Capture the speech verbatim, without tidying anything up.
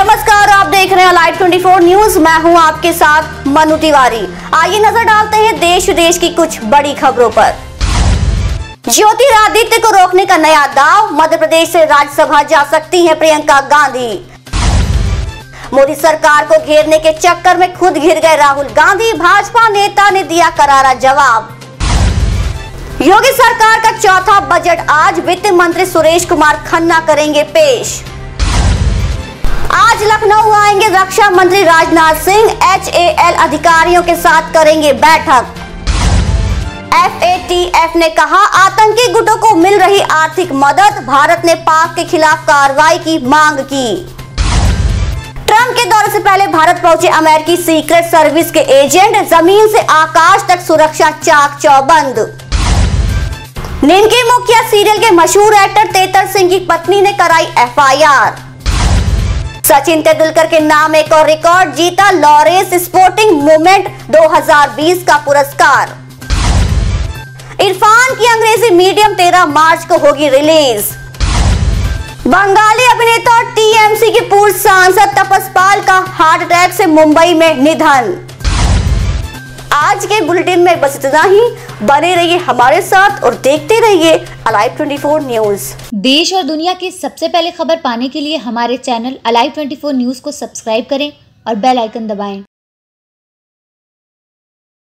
नमस्कार, आप देख रहे हैं लाइव चौबीस न्यूज। मैं हूं आपके साथ मनु तिवारी। आइए नजर डालते हैं देश विदेश की कुछ बड़ी खबरों पर। ज्योतिरादित्य को रोकने का नया दाव, मध्य प्रदेश से राज्यसभा जा सकती हैं प्रियंका गांधी। मोदी सरकार को घेरने के चक्कर में खुद घिर गए राहुल गांधी, भाजपा नेता ने दिया करारा जवाब। योगी सरकार का चौथा बजट आज वित्त मंत्री सुरेश कुमार खन्ना करेंगे पेश। आज लखनऊ आएंगे रक्षा मंत्री Rajnath Singh, H A L अधिकारियों के साथ करेंगे बैठक। एफ ए टी एफ ने कहा आतंकी गुटों को मिल रही आर्थिक मदद, भारत ने पाक के खिलाफ कार्रवाई की मांग की। ट्रंप के दौरे से पहले भारत पहुंचे अमेरिकी सीक्रेट सर्विस के एजेंट, जमीन से आकाश तक सुरक्षा चाक चौबंद। निनकी मुखिया सीरियल के मशहूर एक्टर तेतर सिंह की पत्नी ने कराई F I R. Sachin Tendulkar के नाम एक और रिकॉर्ड जीता, लॉरेंस स्पोर्टिंग मूवमेंट दो हज़ार बीस का पुरस्कार। इरफान की अंग्रेजी मीडियम तेरह मार्च को होगी रिलीज। बंगाली अभिनेता और टी एम सी के पूर्व सांसद तपस पाल का हार्ट अटैक से मुंबई में निधन। आज के बुलेटिन में बस इतना ही। बने रहिए हमारे साथ और देखते रहिए अलाइव चौबीस न्यूज। देश और दुनिया की सबसे पहले खबर पाने के लिए हमारे चैनल अलाइव चौबीस न्यूज को सब्सक्राइब करें और बेल आइकन दबाएं।